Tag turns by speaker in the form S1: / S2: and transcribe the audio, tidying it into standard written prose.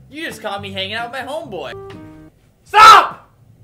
S1: You just caught me hanging out with my homeboy. Stop!